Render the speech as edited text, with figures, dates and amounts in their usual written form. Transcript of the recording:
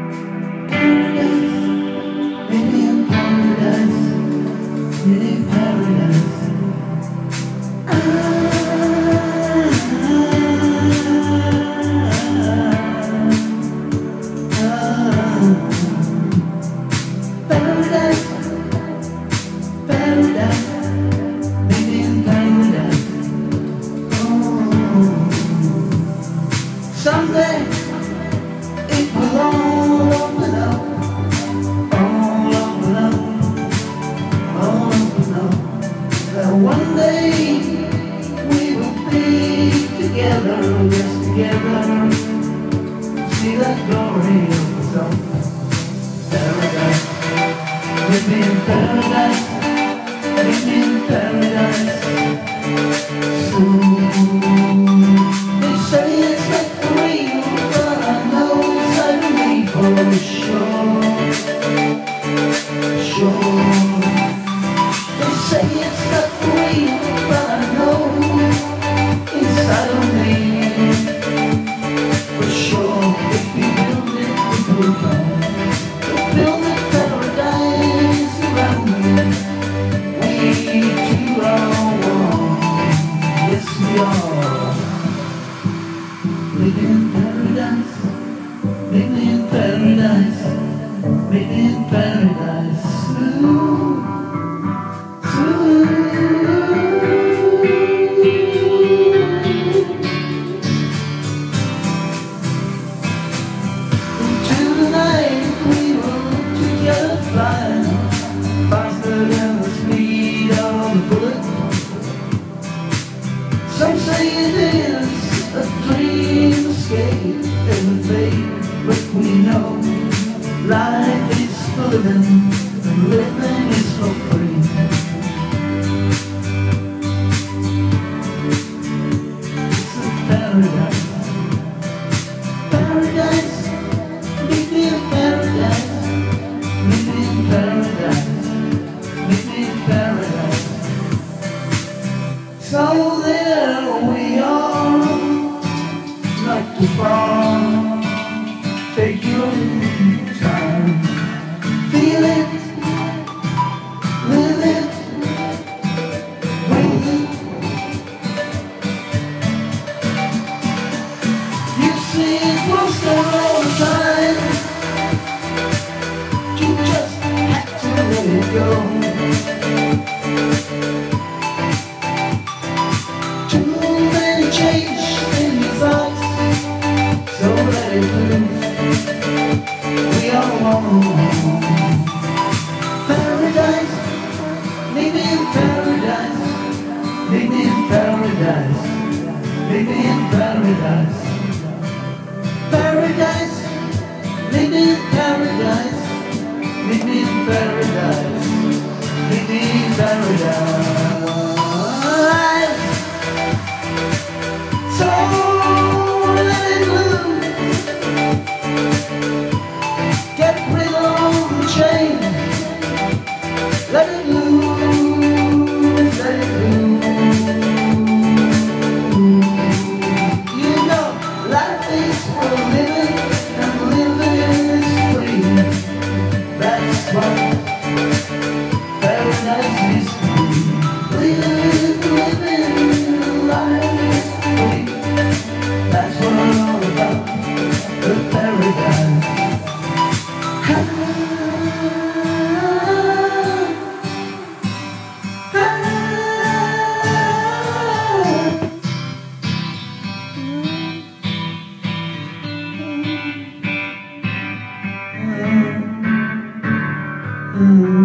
Someday it will all open up, all open up, all open up. That one day we will be together, yes, together. See that glory of the sun. Paradise, live in paradise, live in paradise. Soon. They say it's not real, but I know it's ugly for sure, sure. They say it's not real, but I know inside of me, for sure. If we build it, we will come. We'll build a paradise around me. We two are one, yes we are. Live in paradise, live in paradise, live in paradise. Into the night we will together fly, faster than the speed of a bullet. Some say it is a dream escape and fate, but we know life is for living, and living is for free. It's a paradise, paradise, live in paradise, live in paradise, live in paradise. So there we are, not too far. Take your time, feel it, live it, breathe it. You see it most all the time. You just have to let it go. Too many change in your thoughts, so let it loose. We are one. Paradise, live in paradise, live in paradise, live in paradise. Paradise, live in paradise, live in paradise, live in paradise. So let it loose. Get rid of the chain. Let it loose, let it loose. You know life is for living, and living is free. That's what paradise is free. Living life is free. That's what I'm all about, the paradise. Mm-hmm.